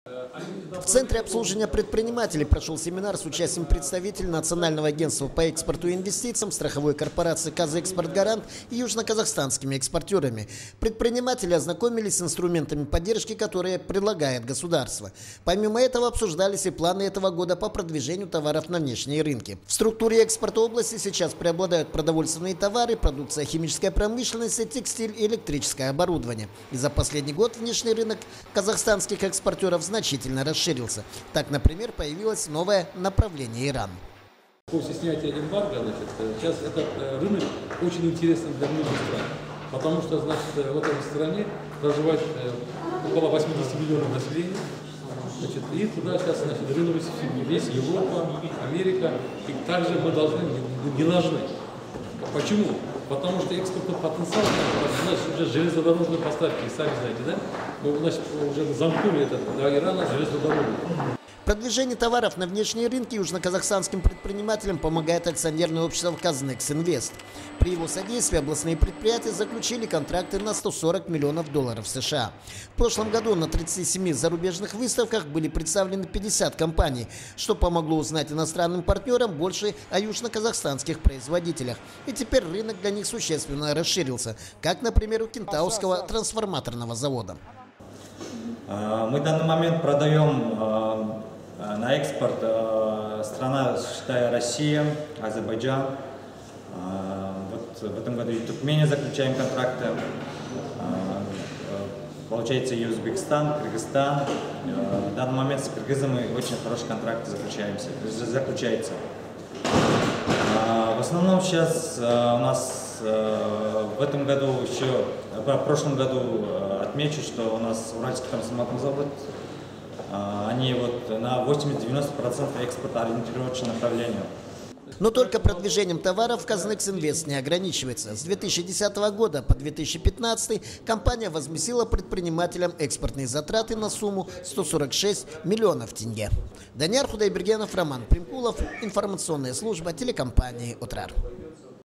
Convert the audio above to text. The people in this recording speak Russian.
В Центре обслуживания предпринимателей прошел семинар с участием представителей Национального агентства по экспорту и инвестициям, страховой корпорации «Казэкспортгарант» и южноказахстанскими экспортерами. Предприниматели ознакомились с инструментами поддержки, которые предлагает государство. Помимо этого обсуждались и планы этого года по продвижению товаров на внешние рынки. В структуре экспорта области сейчас преобладают продовольственные товары, продукция химической промышленности, текстиль и электрическое оборудование. И за последний год внешний рынок казахстанских экспортеров значительно расширился. Так, например, появилось новое направление Иран. После снятия эмбарго, сейчас этот рынок очень интересен для многих стран, потому что, в этой стране проживает около 80 миллионов населения, и туда сейчас, рынуть весь Европа, Америка, и также мы не должны. Почему? Потому что экспортный потенциал, у нас уже железнодорожные поставки, сами знаете, да? Мы уже замкнули до Ирана железную дорогу. Продвижение товаров на внешние рынки южноказахстанским предпринимателям помогает акционерное общество «Казнекс Инвест». При его содействии областные предприятия заключили контракты на $140 миллионов США. В прошлом году на 37 зарубежных выставках были представлены 50 компаний, что помогло узнать иностранным партнерам больше о южноказахстанских производителях. И теперь рынок для них существенно расширился, как, например, у Кентауского трансформаторного завода. Мы в данный момент продаем на экспорт страна, считая Россия, Азербайджан. В этом году и Туркмения заключаем контракты. Получается и Узбекистан, Кыргызстан. В данный момент с кыргызами очень хороший контракт заключается. В основном сейчас у нас в этом году еще, в прошлом году отмечу, что у нас Уральский трансформаторный завод, они на 80-90% экспорта ориентировочное направление. Но только продвижением товаров «Казнекс Инвест» не ограничивается. С 2010 года по 2015 компания возместила предпринимателям экспортные затраты на сумму 146 миллионов тенге. Данияр Худайбергенов, Роман Примкулов, информационная служба телекомпании «Отрар».